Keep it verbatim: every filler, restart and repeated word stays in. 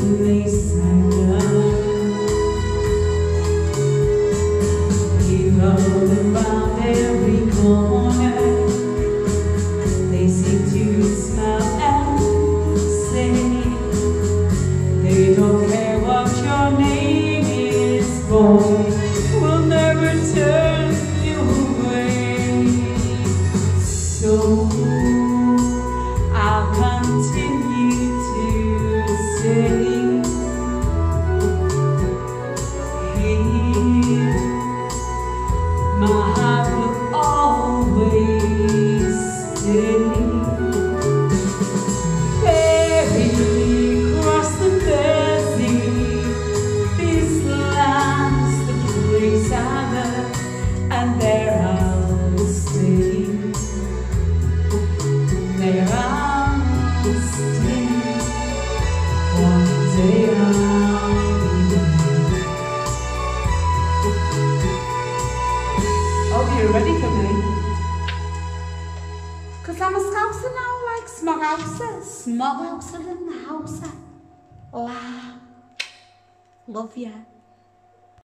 place I love. Here all around every corner, they seem to smile and say they don't care what your name is, boy, we'll never turn you away. So I'll continue to say, here my heart will always stay. Ferry across the Mersey, this land's the place I love, and there I'll stay. There I'll stay. One day I'll be. Oh, you're ready for me? Cause I'm a Scouser now, like smog houses. Smog houses in the house. La. Love ya.